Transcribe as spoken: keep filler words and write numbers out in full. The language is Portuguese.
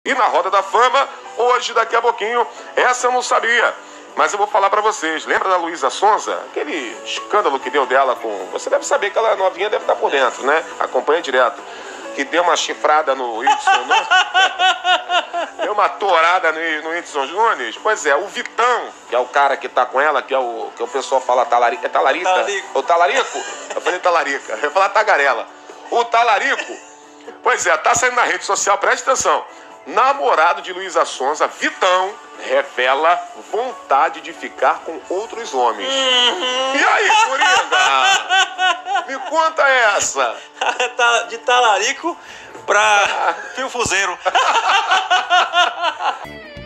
E na Roda da Fama, hoje, daqui a pouquinho, essa eu não sabia. Mas eu vou falar pra vocês. Lembra da Luísa Sonza? Aquele escândalo que deu dela com... Você deve saber que ela novinha deve estar por dentro, né? Acompanha direto. Que deu uma chifrada no Whindersson Nunes. Deu uma torada no, no Whindersson Nunes. Pois é, o Vitão, que é o cara que tá com ela, que é o que o pessoal fala talarica. É talarica? Talarico. O talarico? Eu falei talarica. Eu ia falar tagarela. O talarico, pois é, tá saindo na rede social, presta atenção. Namorado de Luísa Sonza, Vitão, revela vontade de ficar com outros homens. Uhum. E aí, Coringa? Me conta essa. De talarico pra fio fuzeiro.